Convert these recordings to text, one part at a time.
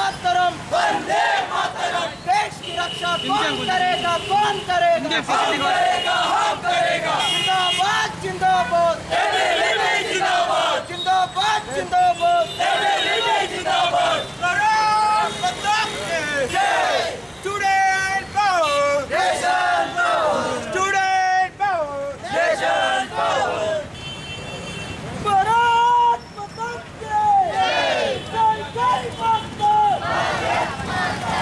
मातरम, वंदे मातरम। देश की रक्षा कौन करेगा, कौन करेगा? हम करेगा, हम करेगा। जिंदाबाद जिंदाबाद, जिंदाबाद जिंदाबाद जिंदाबाद, जिंदाबाद। भारत माता की जय। Student power, nation power. Student power, nation power. Bharat माता की जय। जय जय माता। भारत माता।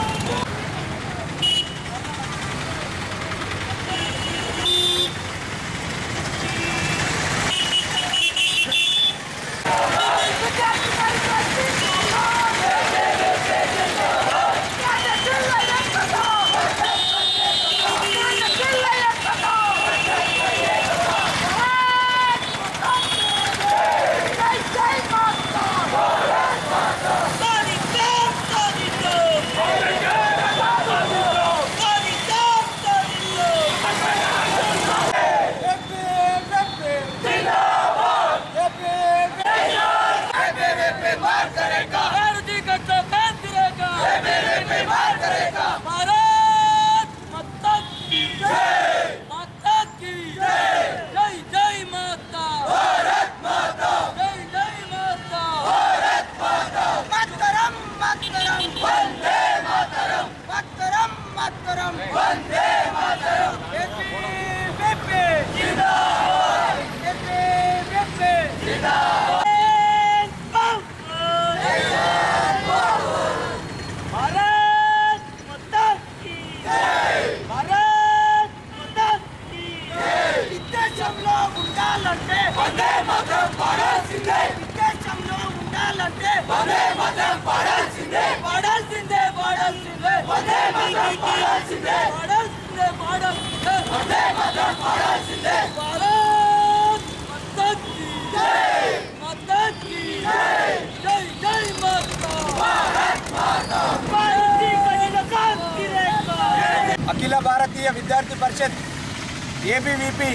అఖిల భారతీయ విద్యార్థి పరిషత్ ఏబీవీపీ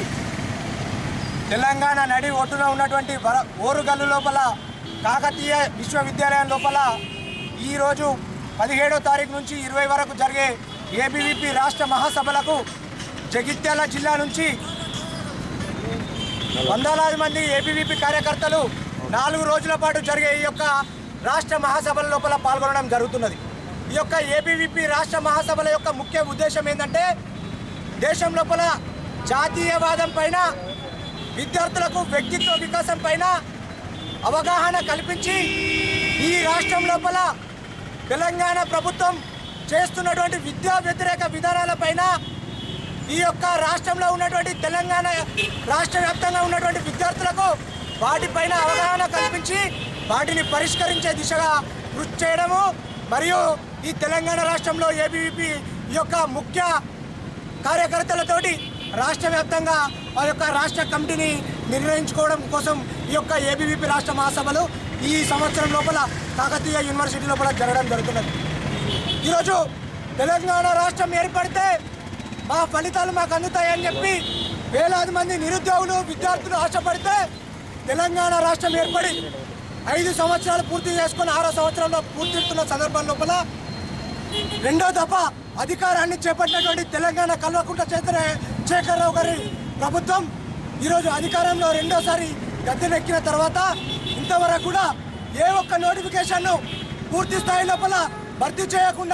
తెలంగాణ నడి ఒడ్డున ఉన్నటువంటి ఓరుగల్లు లోపల కాకతీయ విశ్వవిద్యాలయం లోపల ఈరోజు 17వ తారీఖు నుంచి 20 వరకు జరిగే ఏబీవీపీ రాష్ట్ర మహాసభలకు జగిత్యాల జిల్లా నుంచి వందలాది మంది ఏబీవీపీ కార్యకర్తలు 4 రోజుల పాటు జరిగే ఈ యొక్క రాష్ట్ర మహాసభల లోపల పాల్గొనడం జరుగుతున్నది। ఈ యొక్క ఏబీవీపీ రాష్ట్ర మహాసభల యొక్క ముఖ్య ఉద్దేశం ఏంటంటే దేశం లోపల జాతీయవాదం పైన విద్యార్థులకు వ్యక్తిత్వ వికాసం పైన అవగాహన కల్పించి ఈ రాష్ట్రం లోపల తెలంగాణ ప్రభుత్వం చేస్తున్నటువంటి విద్యా వ్యతిరేక విధానాలపైన ఈ యొక్క రాష్ట్రంలో ఉన్నటువంటి తెలంగాణ రాష్ట్ర వ్యాప్తంగా ఉన్నటువంటి విద్యార్థులకు వాటిపైన అవగాహన కల్పించి వాటిని పరిష్కరించే దిశగా కృషి చేయడము మరియు ఈ తెలంగాణ రాష్ట్రంలో ఏబీవీపీ ఈ యొక్క ముఖ్య కార్యకర్తలతోటి రాష్ట్ర వ్యాప్తంగా ఆ యొక్క రాష్ట్ర కమిటీని నిర్ణయించుకోవడం కోసం ఈ యొక్క ఏబీవీపీ రాష్ట్ర మహాసభలు ఈ సంవత్సరం లోపల కాకతీయ యూనివర్సిటీ లోపల జరగడం జరుగుతున్నది। ఈరోజు తెలంగాణ రాష్ట్రం ఏర్పడితే మా ఫలితాలు మాకు అందుతాయని చెప్పి వేలాది మంది నిరుద్యోగులు విద్యార్థులు ఆశపడితే తెలంగాణ రాష్ట్రం ఏర్పడి 5 సంవత్సరాలు పూర్తి చేసుకుని 6వ సంవత్సరంలో పూర్తిస్తున్న సందర్భం లోపల రెండో దఫా అధికారాన్ని చేపట్టినటువంటి తెలంగాణ కల్వకుంట్ల చంద్రశేఖరరావు గారి ప్రభుత్వం ఈరోజు అధికారంలో రెండోసారి గద్దెనెక్కిన తర్వాత ఇంతవరకు కూడా ఏ ఒక్క నోటిఫికేషన్ను పూర్తి స్థాయి లోపల భర్తీ చేయకుండా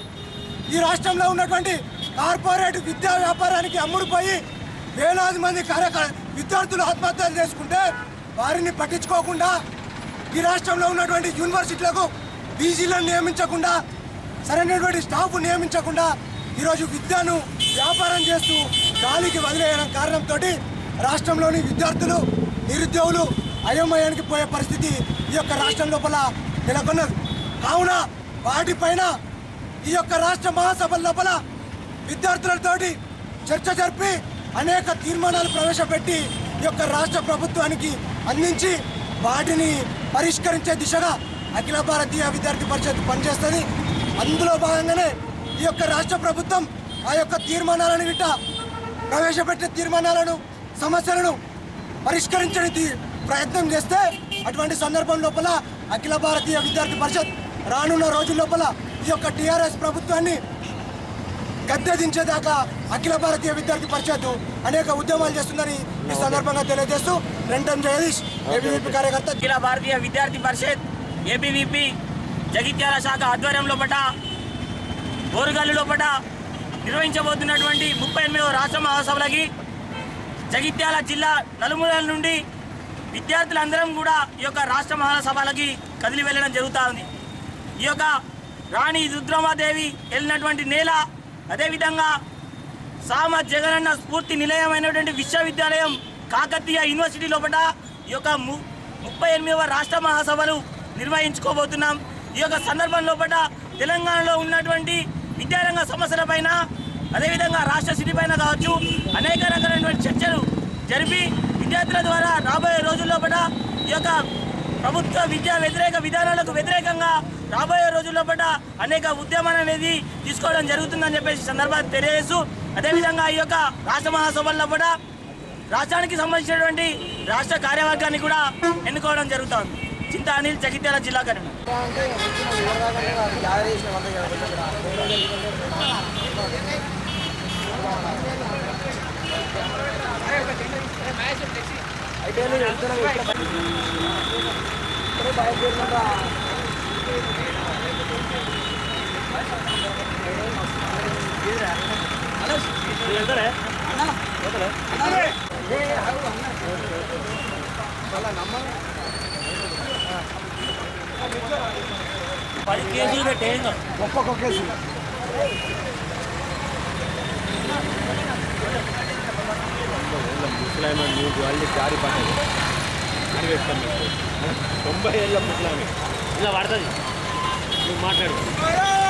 ఈ రాష్ట్రంలో ఉన్నటువంటి కార్పొరేట్ విద్యా వ్యాపారానికి అమ్ముడుపోయి వేలాది మంది విద్యార్థులు ఆత్మహత్యలు చేసుకుంటే వారిని పట్టించుకోకుండా ఈ రాష్ట్రంలో ఉన్నటువంటి యూనివర్సిటీలకు పీజీలను నియమించకుండా సరైనటువంటి స్టాఫ్ నియమించకుండా ఈరోజు విద్యను వ్యాపారం చేస్తూ గాలికి వదిలేయడం కారణంతో రాష్ట్రంలోని విద్యార్థులు నిరుద్యోగులు అయోమయానికి పోయే పరిస్థితి ఈ యొక్క రాష్ట్రం లోపల నెలకొన్నది। కావున వాటిపైన ఈ యొక్క రాష్ట్ర మహాసభల లోపల విద్యార్థులతోటి చర్చ జరిపి అనేక తీర్మానాలు ప్రవేశపెట్టి ఈ యొక్క రాష్ట్ర ప్రభుత్వానికి అందించి వాటిని పరిష్కరించే దిశగా అఖిల భారతీయ విద్యార్థి పరిషత్ పనిచేస్తుంది। అందులో భాగంగానే ఈ యొక్క రాష్ట్ర ప్రభుత్వం ఆ యొక్క తీర్మానాలను గిట్ట ప్రవేశపెట్టే తీర్మానాలను సమస్యలను పరిష్కరించడానికి ప్రయత్నం చేస్తే అటువంటి సందర్భం లోపల అఖిల భారతీయ విద్యార్థి పరిషత్ రానున్న రోజుల లోపల ఈ యొక్క టీఆర్ఎస్ ప్రభుత్వాన్ని గద్దెదించేదాకా అఖిల భారతీయ విద్యార్థి పరిషత్ అనేక ఉద్యమాలు చేస్తుందని ఈ సందర్భంగా తెలియజేస్తూ రెంటం జగదీష్ ఏబీవీపీ కార్యకర్త. అఖిల భారతీయ విద్యార్థి పరిషత్ ఏబీవీపీ జగిత్యాల శాఖ ఆధ్వర్యంలో బోరుగల్లులో నిర్వహించబోతున్నటువంటి 38వ రాష్ట్ర మహాసభలకి జగిత్యాల జిల్లా నలుమూలల నుండి విద్యార్థులందరం కూడా ఈ యొక్క రాష్ట్ర మహాసభలకి కదిలి వెళ్ళడం జరుగుతూ ఉంది. ఈ యొక్క రాణి రుద్రమాదేవి వెళ్ళినటువంటి నేల, అదేవిధంగా సామ జగనన్న స్ఫూర్తి నిలయమైనటువంటి విశ్వవిద్యాలయం కాకతీయ యూనివర్సిటీ లోపల ఈ యొక్క 38వ రాష్ట్ర మహాసభలు నిర్వహించుకోబోతున్నాం. ఈ యొక్క సందర్భం లోపల తెలంగాణలో ఉన్నటువంటి విద్యారంగ సమస్యలపైన, అదేవిధంగా రాష్ట్ర స్థితి పైన కావచ్చు అనేక రకాలైనటువంటి చర్చలు జరిపి విద్యార్థుల ద్వారా రాబోయే రోజుల్లో ఈ యొక్క ప్రభుత్వ విద్యా వ్యతిరేక విధానాలకు వ్యతిరేకంగా రాబోయే రోజుల్లో అనేక ఉద్యమాలు అనేది తీసుకోవడం జరుగుతుందని చెప్పేసి సందర్భాన్ని తెలియజేస్తూ, అదేవిధంగా ఈ యొక్క రాష్ట్ర మహాసభల్లో రాష్ట్రానికి సంబంధించినటువంటి రాష్ట్ర కార్యవర్గాన్ని కూడా ఎన్నుకోవడం జరుగుతుంది. చింతా అనిల్, జగిత్యాల జిల్లా కన్నా. పది కేసులు పెట్టే ఒక్కొక్క కేసు ముస్లాం మీకు వాళ్ళు జారి పడ్డది అని పెడతాం. 90 ఏళ్ళ ముస్లాం ఇలా పడుతుంది. నువ్వు మాట్లాడు.